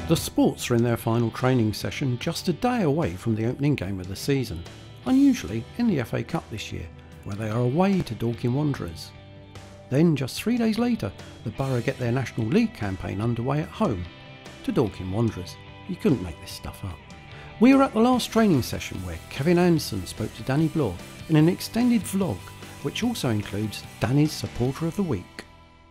The Sports are in their final training session just a day away from the opening game of the season, unusually in the FA Cup this year, where they are away to Dorking Wanderers. Then just 3 days later, the Borough get their National League campaign underway at home to Dorking Wanderers. You couldn't make this stuff up. We were at the last training session where Kevin Anderson spoke to Danny Blore in an extended vlog, which also includes Danny's Supporter of the Week.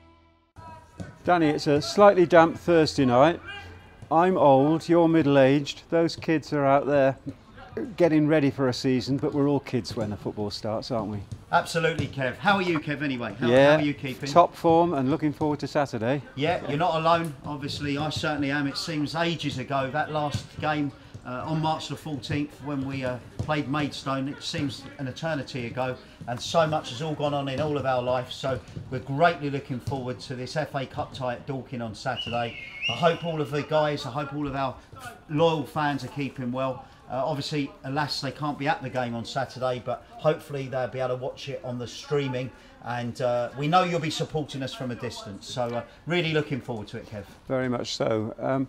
Danny, it's a slightly damp Thursday night. I'm old, you're middle-aged, those kids are out there getting ready for a season, but we're all kids when the football starts, aren't we? Absolutely, Kev. How are you, Kev, anyway? How are you keeping? Top form and looking forward to Saturday. Yeah, you're not alone, obviously. I certainly am. It seems ages ago, that last game on March the 14th when we played Maidstone. It seems an eternity ago, and so much has all gone on in all of our life. So we're greatly looking forward to this FA Cup tie at Dorking on Saturday. I hope all of the guys, I hope all of our loyal fans are keeping well. Obviously, alas, they can't be at the game on Saturday, but hopefully they'll be able to watch it on the streaming. And we know you'll be supporting us from a distance. So really looking forward to it, Kev. Very much so.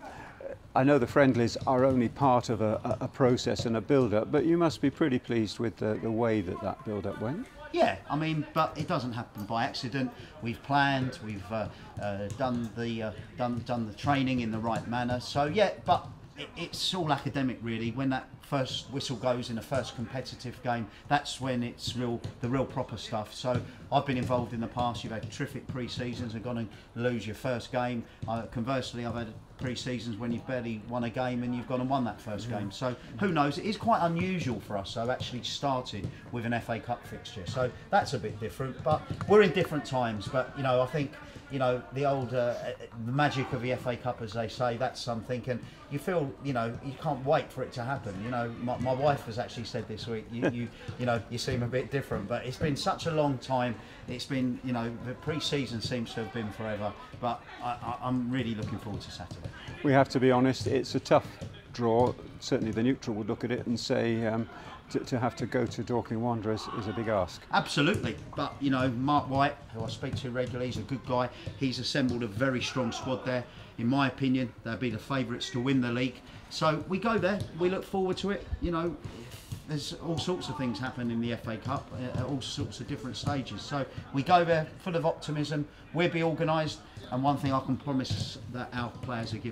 I know the friendlies are only part of a process and a build-up, but you must be pretty pleased with the way that build-up went. Yeah, I mean, but it doesn't happen by accident. We've planned, we've done the training in the right manner. So yeah, but it's all academic really. When that first whistle goes in a first competitive game, that's when it's the real proper stuff. So I've been involved in the past. You've had terrific pre-seasons and gone and lose your first game. Conversely, I've had pre-seasons when you've barely won a game and you've gone and won that first game. So who knows? It is quite unusual for us. So actually started with an FA Cup fixture. So that's a bit different. But we're in different times. But you know, I think the old the magic of the FA Cup, as they say, that's something. And you feel, you can't wait for it to happen. My wife has actually said this week, you seem a bit different, but it's been such a long time. It's been, the pre-season seems to have been forever, but I'm really looking forward to Saturday. We have to be honest, it's a tough draw. Certainly the neutral would look at it and say to have to go to Dorking Wanderers is a big ask. Absolutely, but Mark White, who I speak to regularly, he's a good guy. He's assembled a very strong squad there. In my opinion, they'll be the favourites to win the league. So we go there, we look forward to it. There's all sorts of things happen in the FA Cup at all sorts of different stages. So we go there full of optimism, we'll be organised, and one thing I can promise that our players will give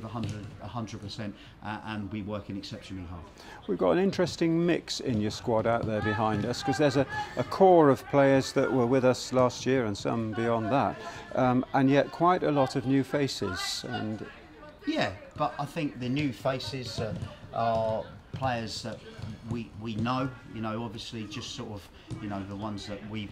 100% and be working exceptionally hard. We've got an interesting mix in your squad out there behind us, because there's a core of players that were with us last year and some beyond that, and yet quite a lot of new faces. And yeah, but I think the new faces are players that we know, obviously just sort of, the ones that we've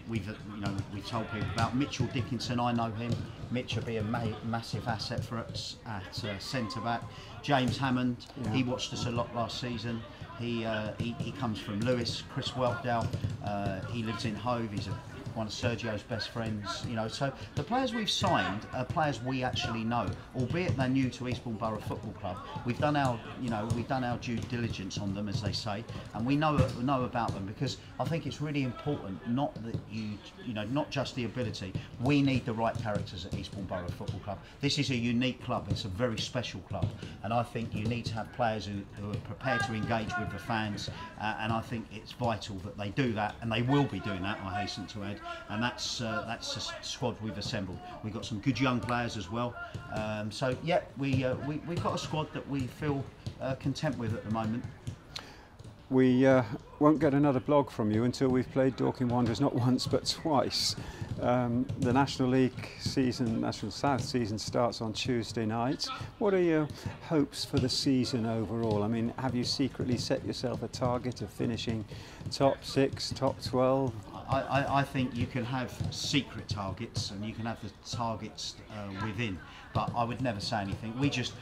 told people about. Mitchell Dickinson, I know him. Mitch will be a massive asset for us at centre back. James Hammond, He watched us a lot last season. He comes from Lewis. Chris Whelpdale, he lives in Hove. He's one of Sergio's best friends, so the players we've signed are players we actually know, albeit they're new to Eastbourne Borough Football Club. We've done our, we've done our due diligence on them, as they say, and we know about them, because I think it's really important, not that not just the ability. We need the right characters at Eastbourne Borough Football Club. This is a unique club. It's a very special club, and I think you need to have players who are prepared to engage with the fans, and I think it's vital that they do that, and they will be doing that, I hasten to add. And that's the squad we've assembled. We've got some good young players as well. So yeah, we've got a squad that we feel content with at the moment. We won't get another blog from you until we've played Dorking Wanderers not once but twice. The National League season, National South season, starts on Tuesday night. What are your hopes for the season overall? I mean, have you secretly set yourself a target of finishing top 6, top 12? I think you can have secret targets and you can have the targets within, but I would never say anything.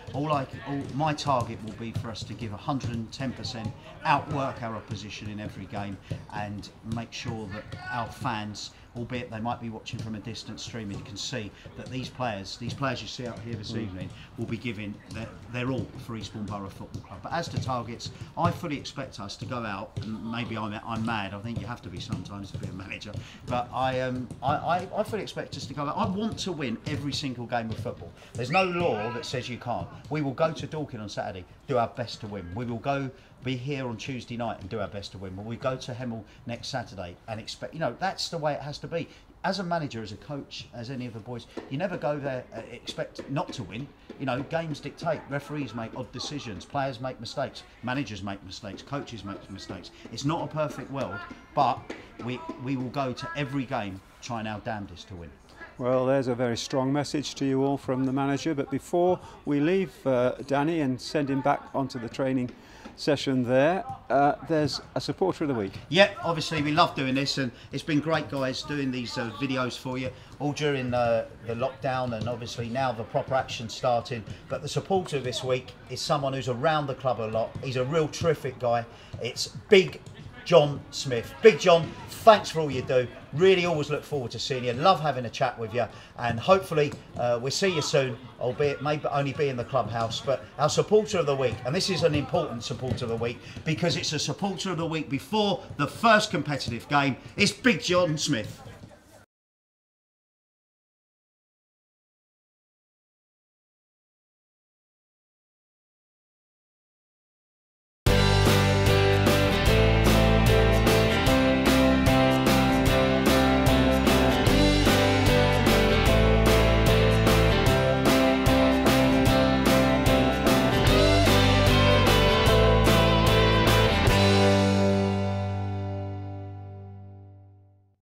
My target will be for us to give 110%, outwork our opposition in every game, and make sure that our fans albeit they might be watching from a distant stream, and you can see that these players you see out here this evening will be giving their all for Eastbourne Borough Football Club. But as to targets, I fully expect us to go out, and maybe I'm mad, I think you have to be sometimes to be a manager, but I fully expect us to go out. I want to win every single game of football. There's no law that says you can't. We will go to Dorking on Saturday, do our best to win. We will be here on Tuesday night and do our best to win. Will we go to Hemel next Saturday and expect, that's the way it has to be. As a manager, as a coach, as any of the boys, you never go there expect not to win. Games dictate, referees make odd decisions, players make mistakes, managers make mistakes, coaches make mistakes. It's not a perfect world, but we will go to every game trying our damnedest to win. Well, there's a very strong message to you all from the manager, but before we leave Danny and send him back onto the training session there's a supporter of the week. Yeah, obviously we love doing this, and it's been great, guys, doing these videos for you all during the lockdown, and obviously now the proper action starting. But the supporter this week is someone who's around the club a lot. He's a real terrific guy. It's Big John Smith. Big John, thanks for all you do. Really always look forward to seeing you. Love having a chat with you, and hopefully we'll see you soon, albeit maybe only be in the clubhouse. But our supporter of the week, and this is an important supporter of the week because it's a supporter of the week before the first competitive game, is Big John Smith.